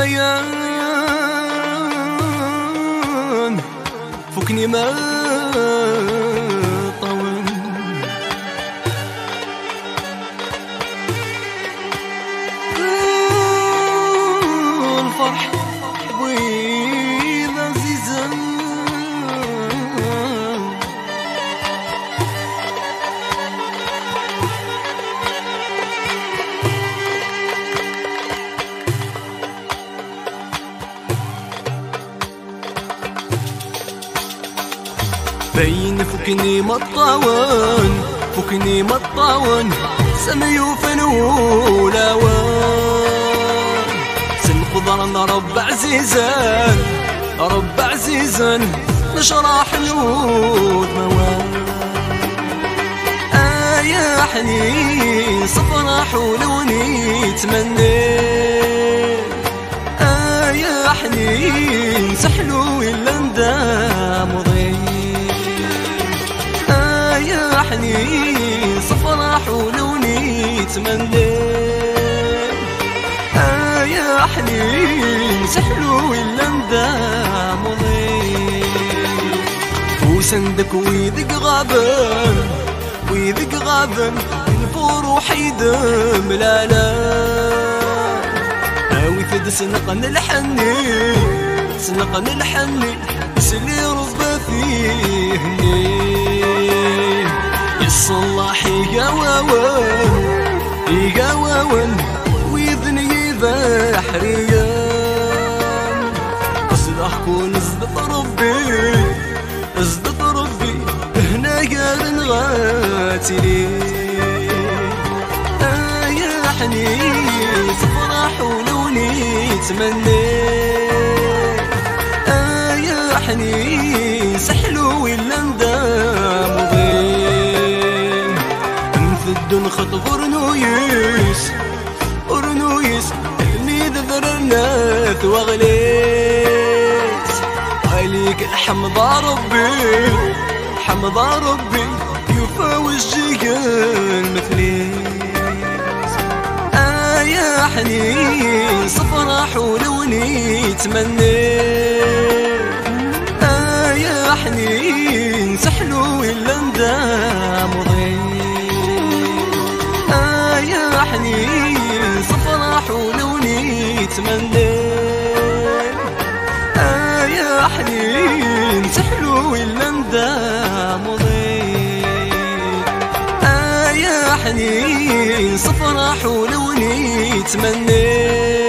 الغيان فكني ما طول الفرح بيض عزيزا باين فكني مطاون فكني مطاون سميوفن ولاوان سن خضران رب عزيزان رب عزيزان نشرح حنود موان يا حنين صفراح ولوني تمني يا حنين سحلو إلا ندام وضيع يا حنين صفراح ولوني تمني يا حنين سحلو إلا ندام وضيع وسندك ويدق غابن ويدق غابن الفروح يدم لا لا ويفد سنقن الحني سنقن الحني سلي ربى فيه يصلح يقاوون يقاوون ويذني بحريان أصلح كون ازدط ربي ازدط ربي هنا قارن غاتلي يا حنين صفراح ولوني تمني يا حنين سحلو إلا ندام وضيم انفدن خطف ورنويس ورنويس الميد ذرنات وغليس عليك الحمد ربي حمد ربي يفاوز جيجان مثليس يا حنين صفراح ولوني تمني يا حنين سحلو إلا ندام وضيم يا حنين صفراح ولوني تمني يا حنين سحلو إلا ندام وضيم يا حنين صفراح ولوني تمني